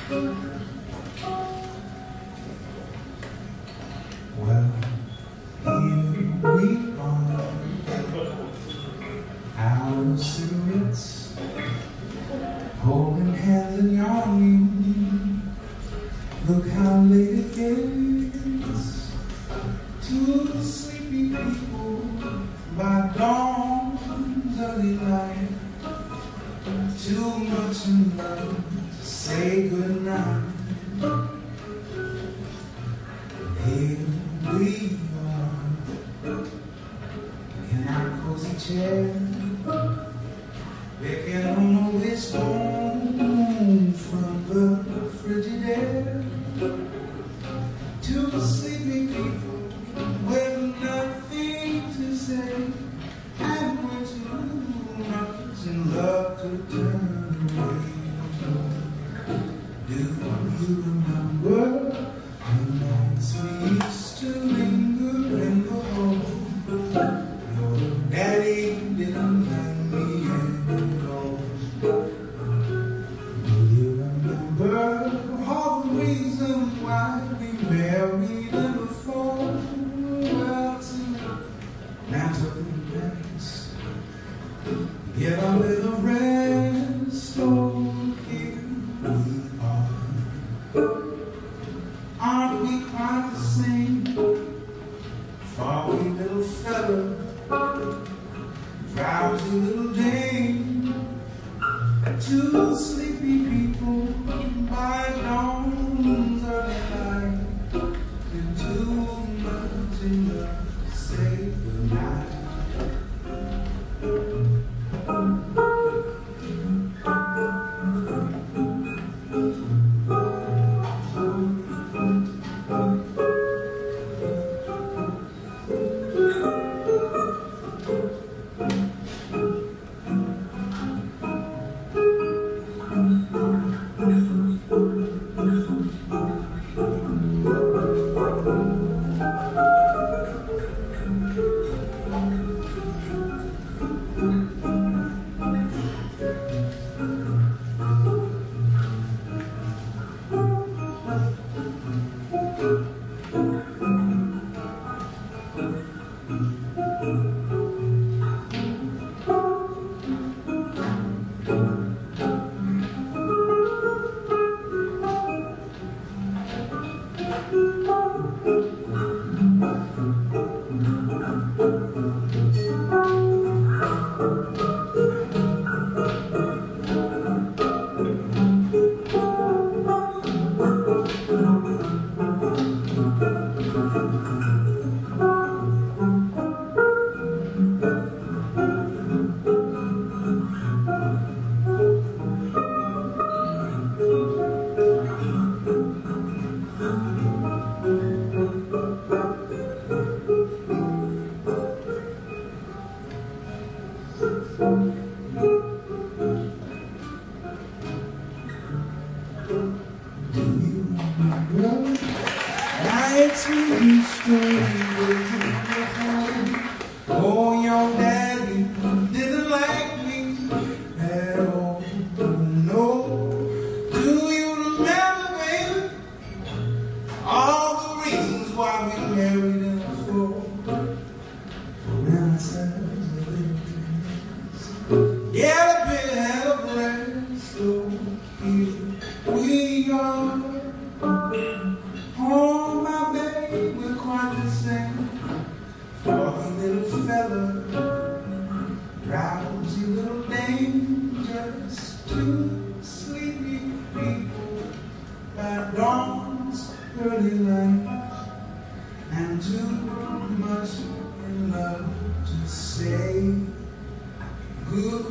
Well, here we are, out of cigarettes, holding hands and yawning. Look how late it gets. Two sleepy people by dawn's early light. Too much in love to say goodnight. Here we are in our cozy chair, picking on the wishbone from the Frigidaire. Two sleepy people with nothing to say, and we're too much in love to turn away. Do you remember the nights we used to linger in the hall? Your daddy didn't let me at all. Do you remember all the reasons why we married in the fall? Well, now took the next, get a little rest. Oh, here we are. Aren't we quite the same? Foggy little fella, drowsy little dame. Two sleepy people by dawn's early light. You're too much in love to say goodnight. Nights we used to linger in the home. Oh, your daddy didn't like me at all. No, do you remember, baby, all the reasons why we married in the fall? Around ourselves a little dance, get a bit and a blast. So here we are. Oh, my baby, we're quite the same. Foggy little fella, drowsy little dame. Just two sleepy people by dawn's early light, and too much in love to say good.